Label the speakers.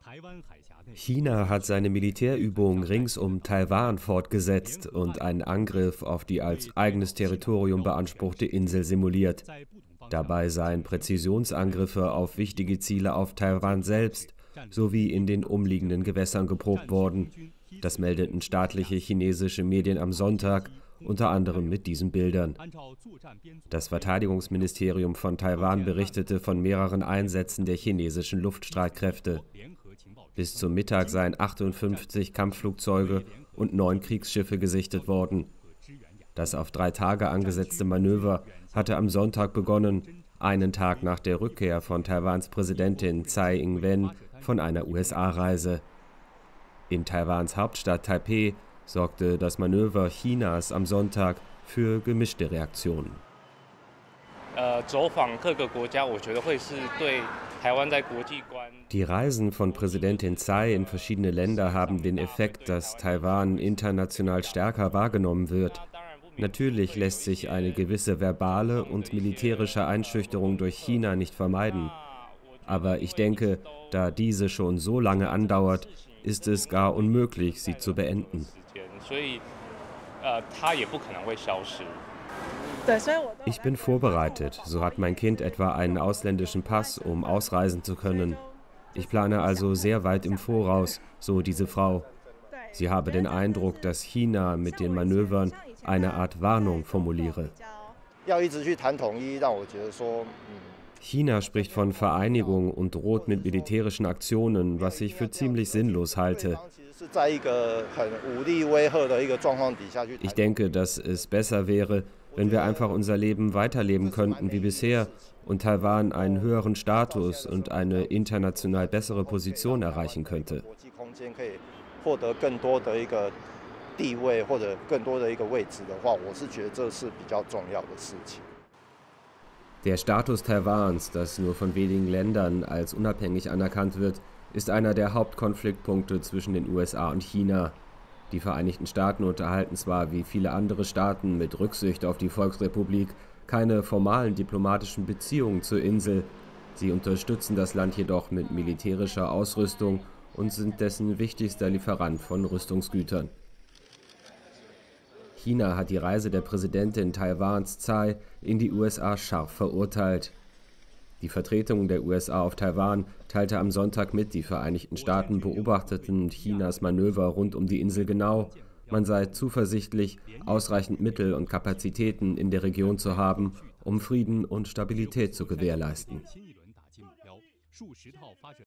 Speaker 1: China hat seine Militärübungen rings um Taiwan fortgesetzt und einen Angriff auf die als eigenes Territorium beanspruchte Insel simuliert. Dabei seien Präzisionsangriffe auf wichtige Ziele auf Taiwan selbst sowie in den umliegenden Gewässern geprobt worden. Das meldeten staatliche chinesische Medien am Sonntag, unter anderem mit diesen Bildern. Das Verteidigungsministerium von Taiwan berichtete von mehreren Einsätzen der chinesischen Luftstreitkräfte. Bis zum Mittag seien 58 Kampfflugzeuge und 9 Kriegsschiffe gesichtet worden. Das auf 3 Tage angesetzte Manöver hatte am Sonntag begonnen, einen Tag nach der Rückkehr von Taiwans Präsidentin Tsai Ing-wen von einer USA-Reise. In Taiwans Hauptstadt Taipeh sorgte das Manöver Chinas am Sonntag für gemischte Reaktionen. Die Reisen von Präsidentin Tsai in verschiedene Länder haben den Effekt, dass Taiwan international stärker wahrgenommen wird. Natürlich lässt sich eine gewisse verbale und militärische Einschüchterung durch China nicht vermeiden. Aber ich denke, da diese schon so lange andauert, ist es gar unmöglich, sie zu beenden. Ich bin vorbereitet, so hat mein Kind etwa einen ausländischen Pass, um ausreisen zu können. Ich plane also sehr weit im Voraus, so diese Frau. Sie habe den Eindruck, dass China mit den Manövern eine Art Warnung formuliere. China spricht von Vereinigung und droht mit militärischen Aktionen, was ich für ziemlich sinnlos halte. Ich denke, dass es besser wäre, wenn wir einfach unser Leben weiterleben könnten wie bisher und Taiwan einen höheren Status und eine international bessere Position erreichen könnte. Der Status Taiwans, das nur von wenigen Ländern als unabhängig anerkannt wird, ist einer der Hauptkonfliktpunkte zwischen den USA und China. Die Vereinigten Staaten unterhalten zwar wie viele andere Staaten mit Rücksicht auf die Volksrepublik keine formalen diplomatischen Beziehungen zur Insel. Sie unterstützen das Land jedoch mit militärischer Ausrüstung und sind dessen wichtigster Lieferant von Rüstungsgütern. China hat die Reise der Präsidentin Taiwans Tsai in die USA scharf verurteilt. Die Vertretung der USA auf Taiwan teilte am Sonntag mit, die Vereinigten Staaten beobachteten Chinas Manöver rund um die Insel genau. Man sei zuversichtlich, ausreichend Mittel und Kapazitäten in der Region zu haben, um Frieden und Stabilität zu gewährleisten.